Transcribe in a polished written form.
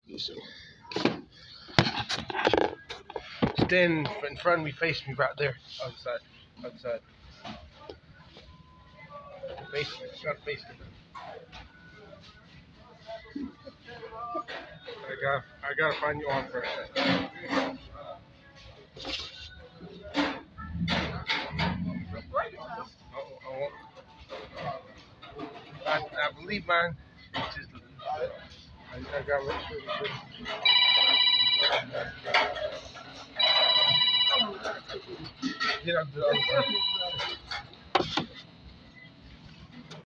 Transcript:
Stand in front of me, face me right there. Outside. Face me. You gotta face me. I gotta find you on first. I believe mine. Just, I gotta make sure it's good. Get up to the other side.